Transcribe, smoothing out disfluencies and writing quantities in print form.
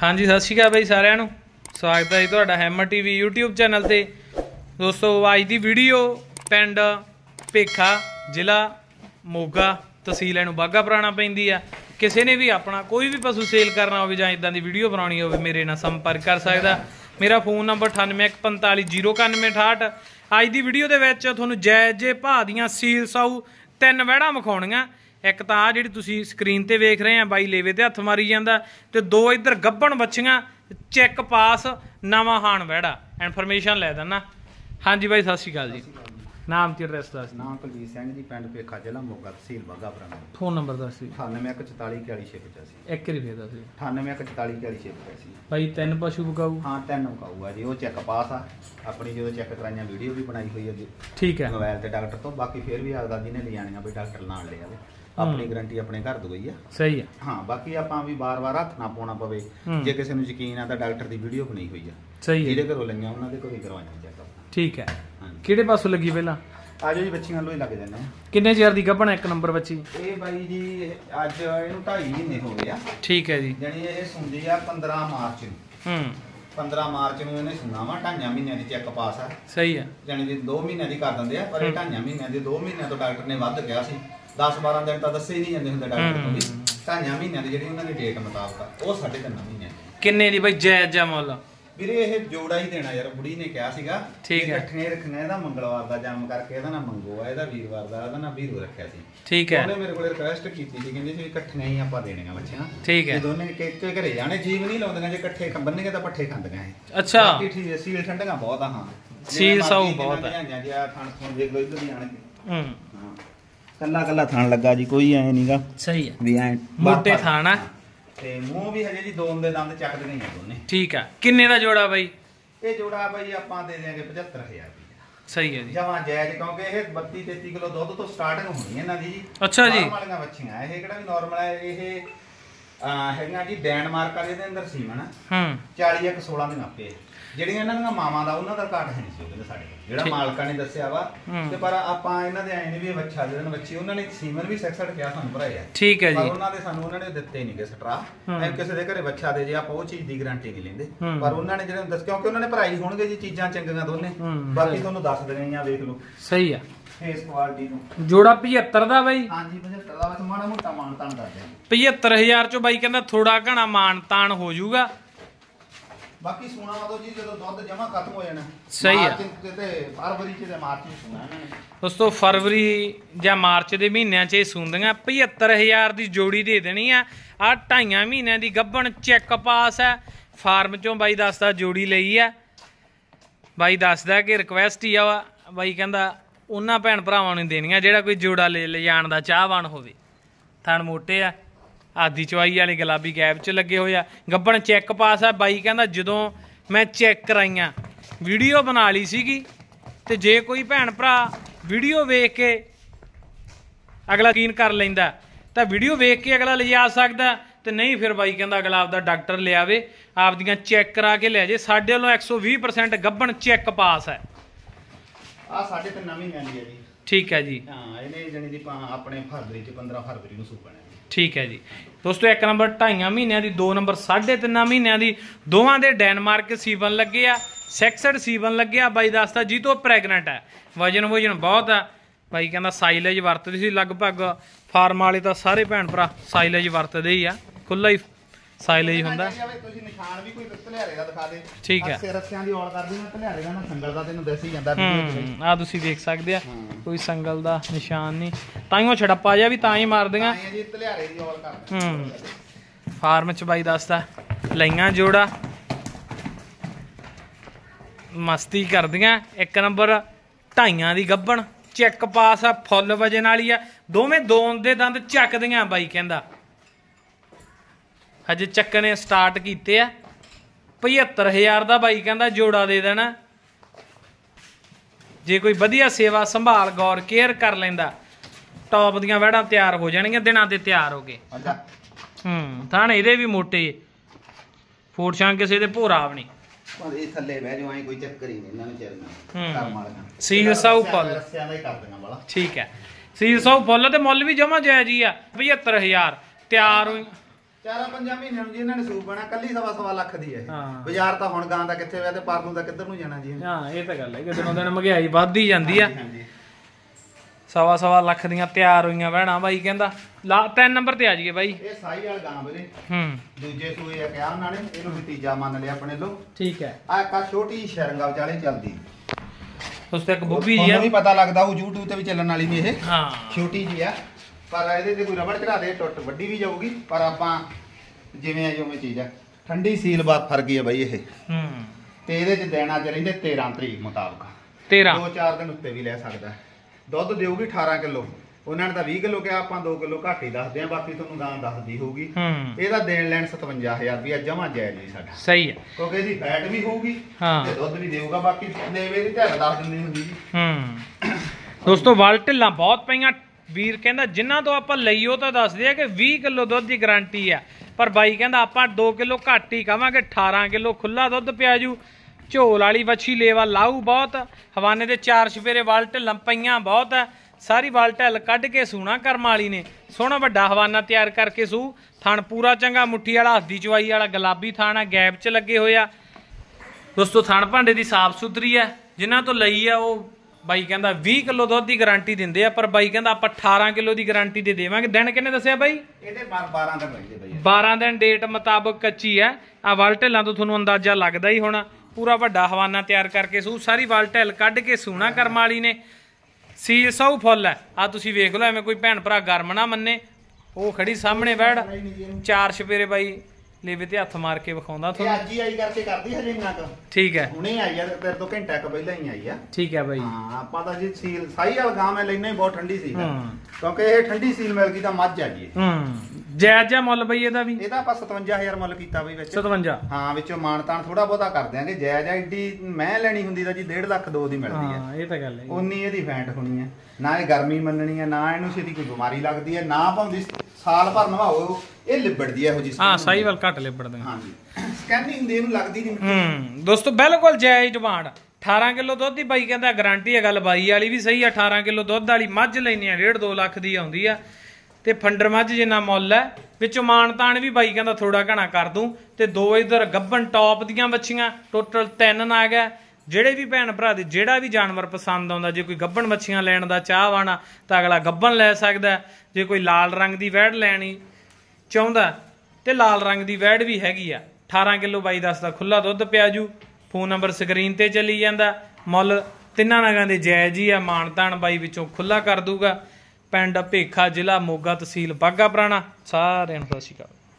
हाँ जी, सत श्री अकाल भाई सारिਆਂ ਨੂੰ स्वागत है जी तुहाडा हैमर टीवी यूट्यूब चैनल ते। दोस्तों अज की वीडियो पिंड भेखा जिला मोगा तहसील इहनूं बाघा पुराणा पैंदी आ। किसी ने भी अपना कोई भी पशु सेल करना हो जां इदां दी वीडियो बनानी हो मेरे नाल संपर्क कर सकदा। मेरा फोन नंबर 9815409168। अज की वीडियो दे विच तुहानूं जायज़ जे भाਅ दीआं सील साऊ 3 वैड़ां विखाउणीआं। एक तो आ जी तुम स्क्रीन पर वेख रहे हैं बाई लेवे ते हथ मारी जाता, तो 2 इधर गब्बन बच्चियां चैक पास नवा हाण वैड़ा। इन्फॉर्मेशन लै देना। हाँ जी भाई, सत श्री अकाल जी। नाम ते एड्रैस दस। नाम कुलजीत सिंह जी, पिंड भेखा जिला मोगा तहसील बाघा पुराना। फोन नंबर दस। 9814414685। एक रिपे दस। 9814414685। भाई 3 पशु विकाऊ? हाँ 3 विकाऊ है जी। वो चैक पास आ अपनी जो चैक कराइया वीडियो भी बनाई हुई है जी। ठीक है। मोबाइल से डॉक्टर तो बाकी फिर भी आपदा जी ने ले जाने भी डॉक्टर नाल ले आवे। अपनी गारंटी अपने घर दी गई है। सही है। हाँ बाकी आप भी बार-बार हथ ना पाउणा पवे। जे किसी नूं यकीन है तो डॉक्टर की वीडियो बनी हुई है। सही है। जिहदे घरों लईआं उन्हां दे कोल ही करवाइआं चैक। ठीक है। किहड़े पासों लगी पहला? आ जाओ जी, बच्चियां लो ही लग जाने। किन्ने चिर दी गब्बन एक नंबर बच्ची? ये बाई जी अज इहनूं 2.5 महीने हो गए आ। ठीक है जी। जानी ये सुंदी आ 15 मार्च नूं। 15 मार्च नूं इहने सुना वा। 2.5 महीनों की चैक पास है। सही है। जानी कि 2 महीनों की कर दिंदे आ, पर 2.5 महीनों की 2 महीनों तो डॉक्टर ने वध कहा सी। 10-12 दिन तो दसे ही नहीं जाते होंगे डॉक्टर को भी। 2.5 महीनों की जिहड़ी उन्होंने डेट मुताबक वो 3.5 महीने किन्ने दी भाई जायज़ जा मुੱਲ? ਵੀਰੇ ਇਹ ਜੋੜਾ ਹੀ ਦੇਣਾ ਯਾਰ। ਬੁੜੀ ਨੇ ਕਿਹਾ ਸੀਗਾ ਠੀਕ ਹੈ ਇਕੱਠੀਆਂ ਰੱਖੀਆਂ। ਇਹਦਾ ਮੰਗਲਵਾਰ ਦਾ ਜਨਮ ਕਰਕੇ ਇਹਦਾ ਨਾਮ ਮੰਗੋ ਆ, ਇਹਦਾ ਵੀਰਵਾਰ ਦਾ ਇਹਦਾ ਨਾਮ ਵੀਰੂ ਰੱਖਿਆ ਸੀ। ਠੀਕ ਹੈ। ਉਹਨੇ ਮੇਰੇ ਕੋਲ ਰਿਕੁਐਸਟ ਕੀਤੀ ਸੀ, ਕਹਿੰਦੇ ਸੀ ਇਕੱਠੀਆਂ ਹੀ ਆਪਾਂ ਦੇਣੀਆਂ ਬੱਚੀਆਂ। ਠੀਕ ਹੈ। ਦੋਨੇ ਇੱਕ ਘਰੇ ਜਾਣੇ ਜੀਵ ਨਹੀਂ ਲਾਉਂਦੀਆਂ, ਜੇ ਇਕੱਠੇ ਬੰਨਗੇ ਤਾਂ ਪੱਠੇ ਖਾਂਦੀਆਂ ਇਹ। ਅੱਛਾ। ਬਾਕੀ ਠੀਕ ਹੈ। ਸੀਲ ਠੰਡੀਆਂ ਬਹੁਤ ਆ। ਹਾਂ ਸੀਲ ਸਾਊ ਬਹੁਤ ਹੈ ਜੀ। ਆ ਥਣ ਥਣ ਦੇਖ ਲਓ ਇੱਧਰ ਵੀ ਆਣ ਕੇ। ਹਾਂ ਕੱਲਾ ਕੱਲਾ ਥਣ ਲੱਗਾ ਜੀ, ਕੋਈ ਐ ਨਹੀਂਗਾ। ਸਹੀ ਹੈ। ਵੀ ਐ ਮੋਟੇ ਥਣ ਆ ਤੇ ਮੂੰਹ ਵੀ ਹਜੇ ਜੀ ਦੋਨ ਦੇ ਦੰਦ ਚੱਕ ਦੇ ਨਹੀਂ ਦੋਨੇ। ਠੀਕ ਆ। ਕਿੰਨੇ ਦਾ ਜੋੜਾ ਬਾਈ? ਇਹ ਜੋੜਾ ਬਾਈ ਆਪਾਂ ਦੇ ਦੇਾਂਗੇ 75000 ਰੁਪਏ। ਸਹੀ ਹੈ ਜੀ। ਜਮਾਂ ਜਾਇਜ਼, ਕਿਉਂਕਿ ਇਹ 32-33 ਕਿਲੋ ਦੁੱਧ ਤੋਂ ਸਟਾਰਟਿੰਗ ਹੋਣੀ ਹੈ ਇਹਨਾਂ ਦੀ ਜੀ। ਅੱਛਾ ਜੀ। ਵਾਲੀਆਂ ਬੱਚੀਆਂ ਇਹ ਕਿਹੜਾ ਵੀ ਨਾਰਮਲ ਹੈ। ਇਹ ਹੈਗੀਆਂ ਜੀ ਡੈਨਮਾਰਕ ਵਾਲੇ ਦੇ ਅੰਦਰ ਸੀਮਨ 40 16 ਦਿਨ ਆਪੇ। ਜਿਹੜੀਆਂ ਇਹਨਾਂ ਦੀਆਂ ਮਾਵਾਂ ਦਾ ਉਹਨਾਂ ਦਾ ਕਾਟ ਹੈ ਨਹੀਂ ਸੀ ਉਹਦੇ ਸਾਡੇ ਕੋਲ, ਜਿਹੜਾ ਮਾਲਕਾਂ ਨੇ ਦੱਸਿਆ ਵਾ। ਤੇ ਪਰ ਆਪਾਂ ਇਹਨਾਂ ਦੇ ਐ ਨਹੀਂ ਵੀ ਬੱਚਾ ਜਿਹੜਾ ਬੱਚੀ ਉਹਨਾਂ ਨੇ ਸੀਮਨ ਵੀ 66 ਕਿਹਾ ਸਾਨੂੰ ਭਰਾਏ ਆ। ਠੀਕ ਹੈ ਜੀ। ਪਰ ਉਹਨਾਂ ਦੇ ਸਾਨੂੰ ਉਹਨਾਂ ਨੇ ਦਿੱਤੇ ਨਹੀਂਗੇ ਸਟਰਾ। ਕਿਸੇ ਦੇ ਘਰੇ ਬੱਚਾ ਦੇ ਜੇ ਆਪਾਂ ਉਹ ਚੀਜ਼ ਦੀ ਗਾਰੰਟੀ ਨਹੀਂ ਲੈਂਦੇ। ਪਰ ਉਹਨਾਂ ਨੇ ਜਿਹੜੇ ਦੱਸ, ਕਿਉਂਕਿ ਉਹਨਾਂ ਨੇ ਭਰਾਈ ਹੋਣਗੇ ਜੀ ਚੀਜ਼ਾਂ ਚੰਗੀਆਂ ਦੋਨੇ। ਬਾਕੀ ਤੁਹਾਨੂੰ ਦੱਸ ਦੇਣੇ ਆ, ਵੇਖ ਲਓ। ਸਹੀ ਆ। ਫੇਸ ਕੁਆਲਿਟੀ ਨੂੰ ਜੋੜਾ 75 ਦਾ ਬਾਈ? ਹਾਂਜੀ 75 ਦਾ। ਬਸ ਮਾੜਾ ਮੋਟਾ ਮਾਨ ਤਾਨ ਕਰਦੇ 75000 ਚੋਂ ਬਾਈ ਕਹਿੰਦਾ ਥੋੜਾ ਘਣਾ ਮਾਨ ਤਾਨ ਹੋ ਜਾਊਗਾ। ਬਾਕੀ ਸੋਨਾ ਵਾਦੋ ਜੀ ਜਦੋਂ ਦੁੱਧ ਜਮਾ ਖਤਮ ਹੋ ਜਾਣਾ। ਸਹੀ ਹੈ। ਤੇ ਫਰਵਰੀ ਚ ਤੇ ਮਾਰਚ ਚ ਸੋਨਾ ਇਹਨਾਂ ਨੇ। ਦੋਸਤੋ ਫਰਵਰੀ ਜਾਂ ਮਾਰਚ ਦੇ ਮਹੀਨਿਆਂ ਚ ਇਹ ਸੁੰਦੀਆਂ। 75000 ਦੀ ਜੋੜੀ ਦੇ ਦੇਣੀ ਆ। ਆ 2.5 ਮਹੀਨਿਆਂ ਦੀ ਗੱਭਣ ਚੈੱਕ ਪਾਸ ਹੈ। ਫਾਰਮ ਚੋਂ ਬਾਈ ਦੱਸਦਾ ਜੋੜੀ ਲਈ ਆ। ਬਾਈ ਦੱਸਦਾ ਕਿ ਰਿਕਵੈਸਟ ਹੀ ਆ। ਬਾਈ ਕਹਿੰਦਾ ਉਹਨਾਂ ਭੈਣ ਭਰਾਵਾਂ ਨੂੰ ਦੇਣੀਆਂ ਜਿਹੜਾ ਕੋਈ ਜੋੜਾ ਲੈ ਜਾਣ ਦਾ ਚਾਹਵਾਨ ਹੋਵੇ। ਥਣ ਮੋਟੇ ਆ, ਆਦੀ ਚਵਾਈ ਵਾਲੇ ਗੁਲਾਬੀ ਗੈਪ 'ਚ ਲੱਗੇ ਹੋਏ ਆ। ਗੱਬਣ ਚੈੱਕ ਪਾਸ ਆ। ਬਾਈ ਕਹਿੰਦਾ ਜਦੋਂ ਮੈਂ ਚੈੱਕ ਕਰਾਈਆਂ ਵੀਡੀਓ ਬਣਾ ਲਈ ਸੀਗੀ, ਤੇ ਜੇ ਕੋਈ ਭੈਣ ਭਰਾ ਵੀਡੀਓ ਵੇਖ ਕੇ ਅਗਲਾ ਯਕੀਨ ਕਰ ਲੈਂਦਾ ਤਾਂ ਵੀਡੀਓ ਵੇਖ ਕੇ ਅਗਲਾ ਲਿਜਾ ਸਕਦਾ, ਤੇ ਨਹੀਂ ਫਿਰ ਬਾਈ ਕਹਿੰਦਾ ਅਗਲਾ ਆਪਦਾ ਡਾਕਟਰ ਲਿਆਵੇ, ਆਪਦੀਆਂ ਚੈੱਕ ਕਰਾ ਕੇ ਲੈ ਜੇ। ਸਾਡੇ ਵੱਲੋਂ 120% ਗੱਬਣ ਚੈੱਕ ਪਾਸ ਹੈ। ਆ 3.5 ਮਹੀਨਿਆਂ ਦੀ ਹੈ ਜੀ। ਠੀਕ ਹੈ ਜੀ। ਹਾਂ ਇਹਨੇ ਜਣੀ ਦੀ ਆਪਣੇ ਫਰਵਰੀ ਚ 15 ਫਰਵਰੀ ਨੂੰ ਸੂਪਣਾ। ਠੀਕ ਹੈ ਜੀ। ਦੋਸਤੋ 1 ਨੰਬਰ 2.5 ਮਹੀਨਿਆਂ ਦੀ, 2 ਨੰਬਰ 3.5 ਮਹੀਨਿਆਂ ਦੀ। ਦੋਵਾਂ ਦੇ ਡੈਨਮਾਰਕ ਸੀਵਨ ਲੱਗੇ ਆ, 66 ਸੀਵਨ ਲੱਗੇ ਆ। ਬਾਈ ਦੱਸਦਾ ਜੀ ਤੋਂ ਪ੍ਰੈਗਨੈਂਟ ਹੈ। ਵਜਨ ਬਹੁਤ ਆ। ਬਾਈ ਕਹਿੰਦਾ ਸਾਈਲੇਜ ਵਰਤਦੀ ਸੀ ਲਗਭਗ। ਫਾਰਮ ਵਾਲੇ ਤਾਂ ਸਾਰੇ ਭੈਣ ਭਰਾ ਸਾਈਲੇਜ ਵਰਤਦੇ ਹੀ ਆ। ਖੁੱਲਾ ਹੀ ਸਾਈਲੇਜ ਹੁੰਦਾ। ਤੁਸੀਂ ਨਿਸ਼ਾਨ ਵੀ ਕੋਈ ਧਲਿਆਰੇ ਦਾ ਦਿਖਾ ਦੇ। ਠੀਕ ਹੈ। ਰੱਸਿਆਂ ਦੀ ਔਲ ਕਰਦੀ ਨਾ ਧਲਿਆਰੇ ਦਾ ਨਾ ਸੰਗਲ ਦਾ ਤੈਨੂੰ ਦੱਸ ਹੀ ਜਾਂਦਾ। ਆ ਤੁਸੀਂ ਦੇਖ ਸਕਦੇ ਆ, ਕੋਈ ਸੰਗਲ ਦਾ ਨਿਸ਼ਾਨ ਨਹੀਂ। ਤਾਈਓ ਛੜੱਪਾ ਜਿਹਾ ਵੀ ਤਾਂ ਹੀ ਮਾਰਦੀਆਂ ਜੀ। ਧਲਿਆਰੇ ਦੀ ਔਲ ਕਰਦੇ। ਫਾਰਮ ਚ ਬਾਈ ਦੱਸਦਾ ਲਈਆਂ ਜੋੜਾ ਮਸਤੀ ਕਰਦੀਆਂ। 1 ਨੰਬਰ 2.5 ਦੀ ਗੱਭਣ ਚੈੱਕ ਪਾਸ ਆ। ਫੁੱਲ ਵਜਨ ਵਾਲੀ ਆ। ਦੋਵੇਂ ਦੋਨ ਦੇ ਦੰਦ ਚੱਕਦੀਆਂ। ਬਾਈ ਕਹਿੰਦਾ ਹਜੇ ਚੱਕਣੇ ਸਟਾਰਟ ਕੀਤੇ ਆ। 75000 ਦਾ ਬਾਈ ਕਹਿੰਦਾ ਜੋੜਾ ਦੇ ਦੇਣਾ। ਜੇ ਕੋਈ ਵਧੀਆ ਸੇਵਾ ਸੰਭਾਲ ਗੌਰ ਕੇਅਰ ਕਰ ਲੈਂਦਾ, ਟੌਪ ਦੀਆਂ ਵੈੜਾਂ ਤਿਆਰ ਹੋ ਜਾਣਗੀਆਂ। ਦਿਨਾਂ ਤੇ ਤਿਆਰ ਹੋ ਗਏ। ਥਣ ਇਹਦੇ ਵੀ ਮੋਟੇ। ਫੋਟ ਛਾਂ ਕਿਸੇ ਦੇ ਭੋਰਾ ਵੀ ਨਹੀਂ। ਇਹ ਥੱਲੇ ਬਹਿ ਜਾਓ, ਐ ਕੋਈ ਚੱਕਰ ਹੀ ਨਹੀਂ ਇਹਨਾਂ ਨੂੰ ਚਿਰਨਾ। ਕਰਮ ਵਾਲੀਆਂ ਸੀਲ ਸਾਊ ਫੁੱਲ। ਰੱਸਿਆਂ ਦਾ ਹੀ ਕਰ ਦੇਣਾ ਵਾਲਾ। ਠੀਕ ਹੈ। ਸੀਲ ਸਾਊ ਫੁੱਲ ਤੇ ਮੁੱਲ ਵੀ ਜਮਾ ਜਾਇਜ਼ ਹੀ ਆ। 75000 ਤਿਆਰ ਹੋਈ। 4-5 ਮਹੀਨਿਆਂ ਨੂੰ ਜੀ ਇਹਨਾਂ ਨੇ ਸੂਪ ਬਣਾ, ਕੱਲੀ 1.25 ਲੱਖ ਦੀ ਹੈ। ਹਾਂ। ਬਾਜ਼ਾਰ ਤਾਂ ਹੁਣ ਗਾਂ ਦਾ ਕਿੱਥੇ ਹੋਇਆ ਤੇ ਪਾਰਲੂ ਦਾ ਕਿੱਧਰ ਨੂੰ ਜਾਣਾ ਜੀ। ਹਾਂ ਇਹ ਤਾਂ ਗੱਲ ਹੈ ਕਿ ਦਿਨੋਂ ਦਿਨ ਮਹਿੰਗਾਈ ਵੱਧਦੀ ਜਾਂਦੀ ਆ। ਹਾਂਜੀ 1.25 ਲੱਖ ਦੀਆਂ ਤਿਆਰ ਹੋਈਆਂ ਭੈਣਾਂ ਬਾਈ ਕਹਿੰਦਾ। 3 ਨੰਬਰ ਤੇ ਆ ਜਾਈਏ ਬਾਈ। ਇਹ ਸਾਈ ਵਾਲ ਗਾਂ ਵੀਰੇ ਦੂਜੇ ਸੂਏ ਆ ਕਿਹਾ ਉਹਨਾਂ ਨੇ, ਇਹਨੂੰ ਵੀ ਤੀਜਾ ਮੰਨ ਲਿਆ ਆਪਣੇ ਲੋ। ਠੀਕ ਹੈ। ਆ ਇੱਕ ਛੋਟੀ ਸ਼ਰੰਗਾ ਵਿਚਾਲੇ ਚੱਲਦੀ ਉਸ ਤੇ ਇੱਕ ਬੁੱਬੀ ਜੀ ਆ, ਤੁਹਾਨੂੰ ਵੀ ਪਤਾ ਲੱਗਦਾ ਉਹ YouTube ਤੇ ਵੀ ਚੱਲਣ ਵਾਲੀ ਨਹੀਂ ਇਹ। ਹਾਂ ਛੋਟੀ ਜੀ ਆ ਪਰ ਇਹਦੇ ਤੇ ਕੋਈ ਰਬੜ ਚੜਾ ਦੇ ਟੁੱਟ ਵੱਡੀ ਵੀ ਜਾਊਗੀ, ਪਰ ਆਪਾਂ ਜਿਵੇਂ ਆ ਜਿਵੇਂ ਚੀਜ਼ ਆ। ਠੰਡੀ ਸੀਲ ਬਾਤ ਫਰ ਗਈ ਆ ਬਾਈ ਇਹ। ਤੇ ਇਹਦੇ ਚ ਦੇਣਾ ਚ ਰਹਿੰਦੇ 13 ਤਰੀਕ ਮੁਤਾਬਕ 2-4 ਦਿਨ ਉੱਤੇ ਵੀ ਲੈ ਸਕਦਾ। ਦੁੱਧ ਦੇਊਗੀ 18 ਕਿਲੋ, ਉਹਨਾਂ ਨੇ ਤਾਂ 20 ਕਿਲੋ ਕਿਹਾ, ਆਪਾਂ 2 ਕਿਲੋ ਘੱਟ ਹੀ ਦੱਸਦੇ ਆ, ਬਾਕੀ ਤੁਹਾਨੂੰ ਗਾਂ ਦੱਸਦੀ ਹੋਊਗੀ। ਇਹਦਾ ਦੇਣ ਲੈਣ 57000 ਰੁਪਇਆ ਜਮਾ ਜਾਇਜ਼ ਨਹੀਂ ਸਾਡਾ। ਸਹੀ ਹੈ ਕਿਉਂਕਿ ਇਹਦੀ ਫੈਟ ਵੀ ਹੋਊਗੀ ਤੇ ਦੁੱਧ ਵੀ ਦੇਊਗਾ, ਬਾਕੀ ਦੇਵੇ ਦੀ ਢਿੱਲ ਦੱਸ ਦਿੰਦੀ ਹੁੰਦੀ ਜੀ। ਦੋਸਤੋ ਵਲ ਢਿੱਲਾਂ ਬਹੁਤ ਪਈਆਂ। ਵੀਰ ਕਹਿੰਦਾ ਜਿਨ੍ਹਾਂ ਤੋਂ ਆਪਾਂ ਲਈਓ ਤਾਂ ਦੱਸਦੇ ਆ ਕਿ 20 ਕਿਲੋ ਦੁੱਧ ਦੀ ਗਾਰੰਟੀ ਆ, ਪਰ ਬਾਈ ਕਹਿੰਦਾ ਆਪਾਂ 2 ਕਿਲੋ ਘੱਟ ਹੀ ਕਵਾਂਗੇ, 18 ਕਿਲੋ ਖੁੱਲਾ ਦੁੱਧ ਪਿਆ ਜੂ। ਝੋਲ ਵਾਲੀ ਵੱਛੀ ਲੇਵਾ ਲਾਊ ਬਹੁਤ, ਹਵਾਨੇ ਦੇ 4 ਛਪੇਰੇ ਵਲ ਢਿੱਲਾਂ ਪਈਆਂ ਬਹੁਤ ਆ। ਸਾਰੀ ਵਲ ਢਿੱਲ ਕੱਢ ਕੇ ਸੂਣਾ ਕਰਮ ਵਾਲੀ ਨੇ, ਸੋਹਣਾ ਵੱਡਾ ਹਵਾਨਾ ਤਿਆਰ ਕਰਕੇ ਸੂ। ਥਣ ਪੂਰਾ ਚੰਗਾ, ਮੁੱਠੀ ਵਾਲਾ, ਹੱਦੀ ਚਵਾਈ ਵਾਲਾ ਗੁਲਾਬੀ ਥਣ ਆ, ਗੈਪ 'ਚ ਲੱਗੇ ਹੋਏ ਆ। ਦੋਸਤੋ ਥਣ ਭਾਂਡੇ ਦੀ ਸਾਫ ਸੁਥਰੀ ਆ। ਜਿਨ੍ਹਾਂ ਤੋਂ ਲਈ ਆ ਉਹ ਬਾਈ ਕਹਿੰਦਾ 20 ਕਿਲੋ ਦੁੱਧ ਦੀ ਗਾਰੰਟੀ ਦਿੰਦੇ ਆ, ਪਰ ਬਾਈ ਕਹਿੰਦਾ ਆਪਾਂ 18 ਕਿਲੋ ਦੀ ਗਾਰੰਟੀ ਦੇ ਦੇਵਾਂਗੇ। ਦਿਨ ਕਿੰਨੇ ਦੱਸਿਆ ਬਾਈ? ਇਹਦੇ 12 ਦਿਨ ਰਹਿੰਦੇ ਬਾਈ। 12 ਦਿਨ ਡੇਟ ਮੁਤਾਬਕ ਕੱਚੀ ਆ। ਆ ਵਲ ਢਿੱਲਾਂ ਤੋਂ ਤੁਹਾਨੂੰ ਅੰਦਾਜ਼ਾ ਲੱਗਦਾ ਹੀ ਹੋਣਾ। ਪੂਰਾ ਵੱਡਾ ਹਵਾਨਾ ਤਿਆਰ ਕਰਕੇ ਸੂ। ਸਾਰੀ ਵਲ ਢਿੱਲ ਕੱਢ ਕੇ ਸੂਣਾ ਕਰਮ ਵਾਲੀ ਨੇ। ਸੀਲ ਸੌ ਫੁੱਲ ਹੈ। ਆ ਤੁਸੀਂ ਵੇਖ ਲਓ, ਐਵੇਂ ਕੋਈ ਭੈਣ ਭਰਾ ਗਰਮ ਨਾ ਮੰਨੇ। ਉਹ ਖੜੀ ਸਾਹਮਣੇ ਬੈੜ 4 ਛਪੇਰੇ ਬਾਈ ਲੇਵੇ ਤੇ ਹੱਥ ਮਾਰ ਕੇ ਵਿਖਾਉਂਦਾ ਤੁਹਾਨੂੰ। ਅੱਜ ਹੀ ਆਈ ਕਰਕੇ ਕਰਦੀ ਹਜੇ ਇੰਨਾ ਕੁ। ਠੀਕ ਹੈ। ਹੁਣੇ ਆਈ ਆ, ਤੇਰੇ ਤੋਂ ਘੰਟਾ ਕੁ ਪਹਿਲਾਂ ਹੀ ਆਈ ਆ। ਠੀਕ ਹੈ ਬਾਈ। ਹਾਂ ਆਪਾਂ ਤਾਂ ਜੀ ਸੀਲ ਸਾਈ ਵਾਲ ਗਾਂ ਮੈਂ ਲੈਣਾ ਹੀ ਬਹੁਤ ਠੰਡੀ ਸੀ, ਕਿਉਂਕਿ ਇਹ ਠੰਡੀ ਸੀਲ ਮਿਲ ਗਈ ਤਾਂ ਮੱਝ ਆ ਜੀ। ਜਾਇਜ਼ ਜਿਹਾ ਮੁੱਲ ਬਈ ਇਹਦਾ ਵੀ? ਇਹਦਾ ਆਪਾਂ 57000 ਮੁੱਲ ਕੀਤਾ ਬਈ ਵਿੱਚ। 57? ਹਾਂ ਵਿੱਚੋਂ ਮਾਨਤਾਨ ਥੋੜਾ ਬਹੁਤਾ ਕਰ ਦਿਆਂਗੇ। ਜਾਇਜ਼ ਆ। ਐਡੀ ਮੈਂ ਲੈਣੀ ਹੁੰਦੀ ਤਾਂ ਜੀ 1.5 ਲੱਖ 2 ਦੀ ਮਿਲਦੀ ਹੈ। ਇਹ ਤਾਂ ਗੱਲ ਹੈ। ਉਨੀ ਇਹਦੀ ਫੈਂਟ ਹੋਣੀ ਹੈ, ਨਾ ਇਹ ਗਰਮੀ ਮੰਨਣੀ ਹੈ, ਨਾ ਇਹਨੂੰ ਛੇਤੀ ਕੋਈ ਬਿਮਾਰੀ ਲੱਗਦੀ ਹੈ, ਨਾ ਭਾਉਂਦੀ ਸਾਲ ਭਰ ਨਵਾਓ ਇਹ ਲਿਬੜਦੀ ਹੈ ਇਹੋ ਜੀ। ਹਾਂ ਸਾਈ ਵਾਲ ਘੱਟ ਲਿਬੜਦੇ। ਹਾਂਜੀ ਸਕੈਨਿੰਗ ਦੇ ਇਹਨੂੰ ਲੱਗਦੀ ਨਹੀਂ। ਦੋਸਤੋ ਬਿਲਕੁਲ ਜਾਇਜ਼ ਡਿਮਾਂਡ। 18 ਕਿਲੋ ਦੁੱਧ ਦੀ ਬਾਈ ਕਹਿੰਦਾ ਗਾਰੰਟੀ ਹੈ। ਗੱਲ ਬਾਈ ਵਾਲੀ ਵੀ ਸਹੀ ਆ। 18 ਕਿਲੋ ਦੁੱਧ ਵਾਲੀ ਮੱਝ ਲੈਣੀ ਆ 1.5-2 ਲੱਖ ਦੀ ਆਉਂਦੀ ਆ, ਤੇ ਫੰਡਰ ਮੱਝ ਜਿੰਨਾ ਮੁੱਲ ਹੈ। ਵਿੱਚੋਂ ਮਾਨਤਾਨ ਵੀ ਬਾਈ ਕਹਿੰਦਾ ਥੋੜਾ ਘਣਾ ਕਰ ਦੂੰ। ਤੇ 2 ਇਧਰ ਗੱਬਨ ਟੌਪ ਦੀਆਂ ਵੱਛੀਆਂ, ਟੋਟਲ 3 ਨਾਗ ਹੈ। ਜਿਹੜੇ ਵੀ ਭੈਣ ਭਰਾ ਦੇ ਜਿਹੜਾ ਵੀ ਜਾਨਵਰ ਪਸੰਦ ਆਉਂਦਾ, ਜੇ ਕੋਈ ਗੱਬਨ ਮੱਛੀਆਂ ਲੈਣ ਦਾ ਚਾਹਵਾਨ ਆ ਤਾਂ ਅਗਲਾ ਗੱਬਨ ਲੈ ਸਕਦਾ। ਜੇ ਕੋਈ ਲਾਲ ਰੰਗ ਦੀ ਵੈੜ ਲੈਣੀ ਚਾਹੁੰਦਾ ਤੇ ਲਾਲ ਰੰਗ ਦੀ ਵੈੜ ਵੀ ਹੈਗੀ ਆ। 18 ਕਿਲੋ ਬਾਈ ਦੱਸਦਾ ਖੁੱਲਾ ਦੁੱਧ ਪਿਆ ਜੂ। ਫੋਨ ਨੰਬਰ ਸਕਰੀਨ ਤੇ ਚੱਲੀ ਜਾਂਦਾ। ਮੁੱਲ ਤਿੰਨਾਂ ਨਗਾਂ ਦੇ ਜਾਇਜ਼ ਹੀ ਆ। ਮਾਨਤਾਨ ਬਾਈ ਵਿੱਚੋਂ ਖੁੱਲਾ ਕਰ ਦੂਗਾ। ਪਿੰਡ ਭੇਖਾ, ਜ਼ਿਲ੍ਹਾ ਮੋਗਾ, ਤਹਿਸੀਲ ਬਾਘਾ ਪੁਰਾਣਾ। ਸਾਰਿਆਂ ਨੂੰ ਸਤਿ ਸ਼੍ਰੀ ਅਕਾਲ।